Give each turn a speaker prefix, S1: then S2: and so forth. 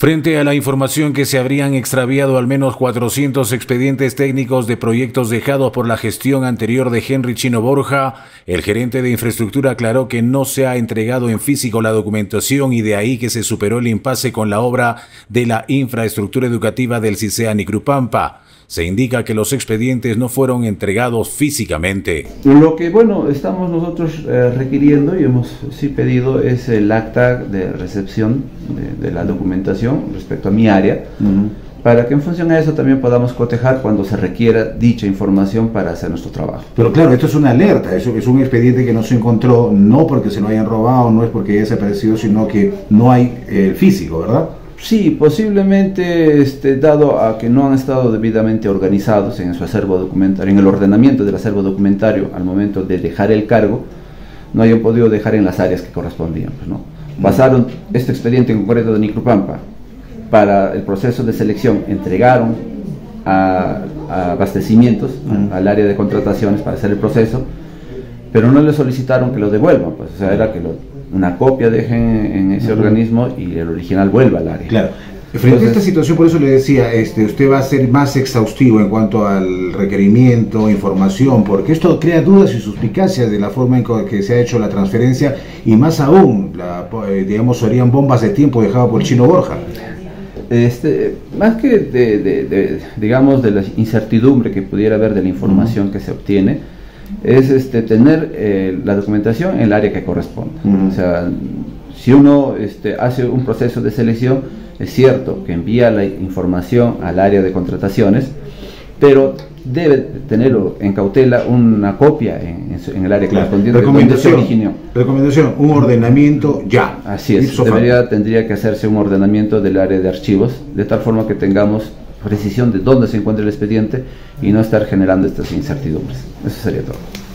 S1: Frente a la información que se habrían extraviado al menos 400 expedientes técnicos de proyectos dejados por la gestión anterior de Henry Chino Borja, el gerente de infraestructura aclaró que no se ha entregado en físico la documentación y de ahí que se superó el impasse con la obra de la infraestructura educativa del CISEA Nicrupampa. Se indica que los expedientes no fueron entregados físicamente.
S2: Lo que, estamos nosotros requiriendo y hemos pedido es el acta de recepción de la documentación respecto a mi área, para que en función a eso también podamos cotejar cuando se requiera dicha información para hacer nuestro trabajo.
S3: Pero claro, esto es una alerta, eso es un expediente que no se encontró, no porque se lo hayan robado, no es porque haya desaparecido, sino que no hay el físico, ¿verdad?
S2: Sí, posiblemente dado a que no han estado debidamente organizados en su acervo documentario, en el ordenamiento del acervo documentario al momento de dejar el cargo, no hayan podido dejar en las áreas que correspondían, ¿no? Pasaron este expediente en concreto de Nicrupampa para el proceso de selección, entregaron a abastecimientos, al área de contrataciones para hacer el proceso, pero no le solicitaron que lo devuelvan, pues, o sea, era que una copia dejen en ese organismo y el original vuelva al área.
S3: Claro. Frente a esta situación, por eso le decía, usted va a ser más exhaustivo en cuanto al requerimiento, información, porque esto crea dudas y suspicacias de la forma en que se ha hecho la transferencia y más aún, digamos, serían bombas de tiempo dejadas por Chino Borja.
S2: Más que digamos, de la incertidumbre que pudiera haber de la información que se obtiene, es tener la documentación en el área que corresponde. O sea, si uno hace un proceso de selección, es cierto que envía la información al área de contrataciones, pero debe tenerlo en cautela una copia en el área correspondiente.
S3: Recomendación, un ordenamiento ya.
S2: Así es, tendría que hacerse un ordenamiento del área de archivos, de tal forma que tengamos precisión de dónde se encuentra el expediente y no estar generando estas incertidumbres. Eso sería todo.